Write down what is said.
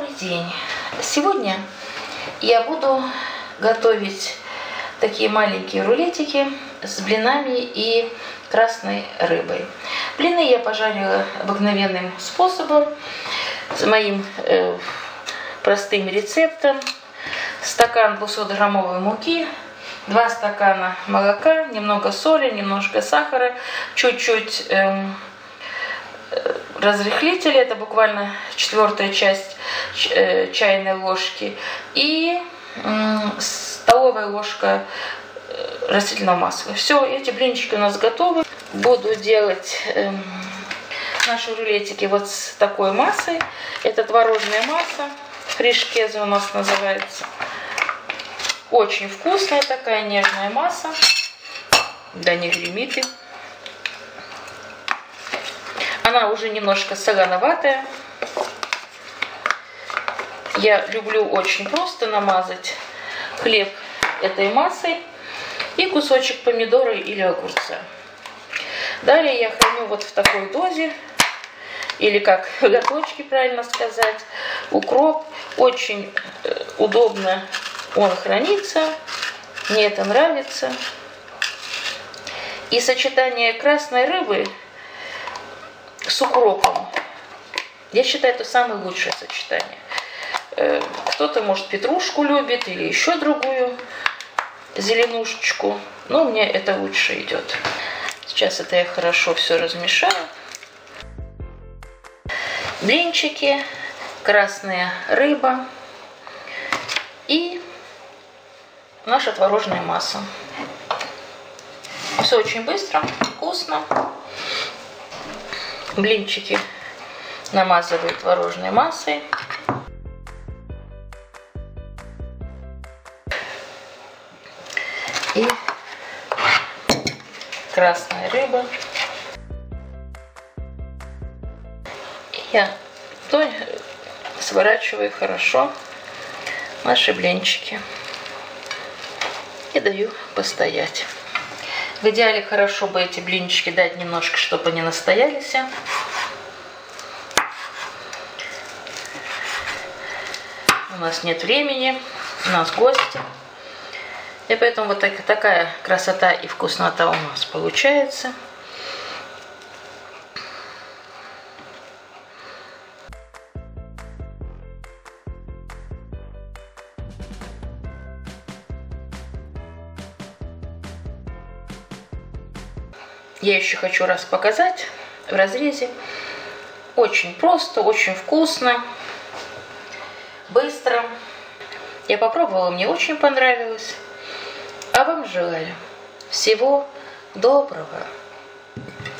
Добрый день! Сегодня я буду готовить такие маленькие рулетики с блинами и красной рыбой. Блины я пожарила обыкновенным способом, с моим простым рецептом. Стакан 200-граммовой муки, 2 стакана молока, немного соли, немножко сахара, чуть-чуть разрыхлителя, это буквально 1/4 часть чайной ложки, и столовая ложка растительного масла. Все, эти блинчики у нас готовы. Буду делать наши рулетики вот с такой массой. Это творожная масса, фришкезе у нас называется. Очень вкусная такая нежная масса. Да не гремит. Она уже немножко солоноватая. Я люблю очень просто намазать хлеб этой массой и кусочек помидора или огурца. Далее я храню вот в такой дозе, или как лоточки правильно сказать, укроп. Очень удобно он хранится, мне это нравится. И сочетание красной рыбы с укропом, я считаю, это самое лучшее сочетание. Кто-то, может, петрушку любит или еще другую зеленушечку, но мне это лучше идет. Сейчас это я хорошо все размешаю. Блинчики, красная рыба и наша творожная масса. Все очень быстро, вкусно. Блинчики намазываю творожной массой. И красная рыба. Я сворачиваю хорошо наши блинчики и даю постоять. В идеале хорошо бы эти блинчики дать немножко, чтобы они настоялись. У нас нет времени, у нас гости. И поэтому вот такая красота и вкуснота у нас получается. Я еще хочу раз показать в разрезе. Очень просто, очень вкусно, быстро. Я попробовала, мне очень понравилось. А вам желаю всего доброго.